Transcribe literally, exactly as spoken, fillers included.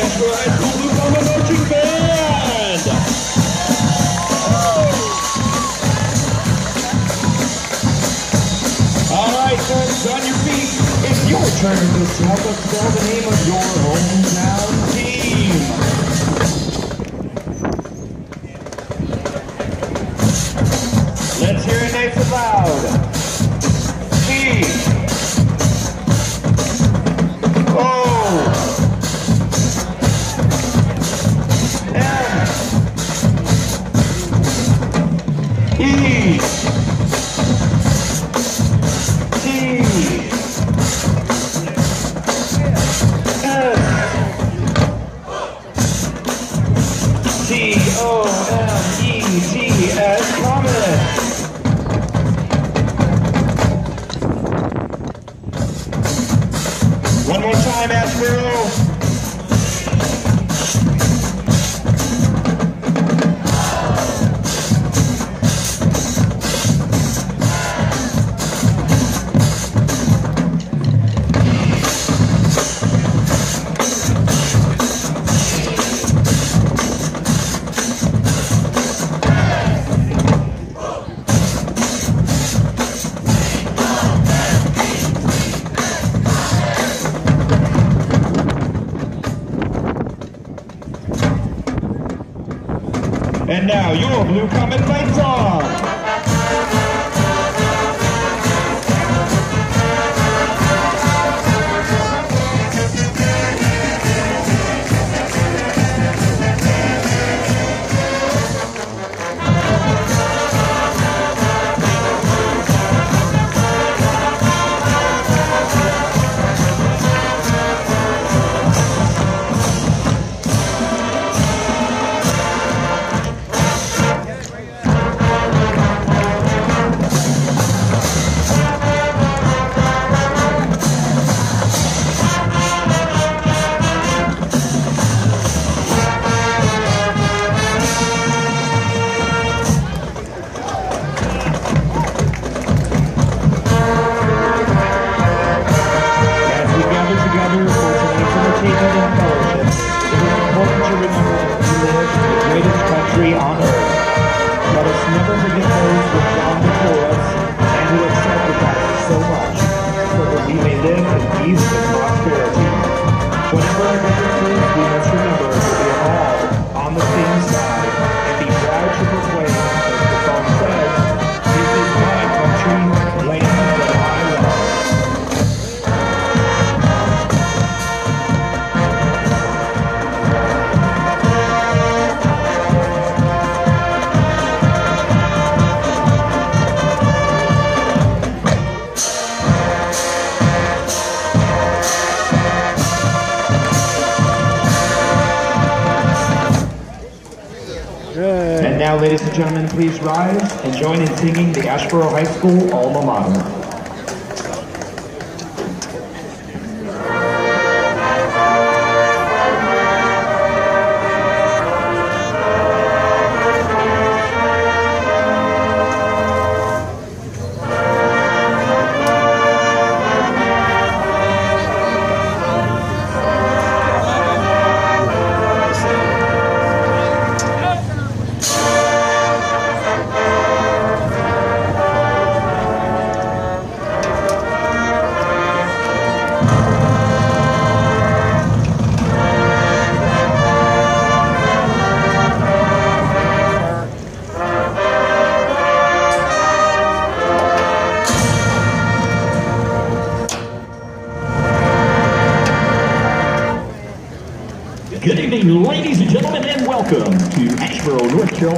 Asheboro High School Blue Bomber Marching Band. All right, folks, on your feet. It's your turn to help us spell the name of your hometown team. Let's hear it nice and loud. T. O. M. E. T. S. T. O. M. E. T. S. Comment. One more time, Asheboro. And now your blue comet lights on. On earth. Let us never forget those who have gone before us and who have sacrificed so much so that we may live in peace and prosperity. Whatever our differences, we must remember that we are all on the same side and be proud to proclaim, as the song says, "This is my country, land that I love." And now, ladies and gentlemen, please rise and join in singing the Asheboro High School alma mater. Good evening, ladies and gentlemen, and welcome to Asheboro, North Carolina.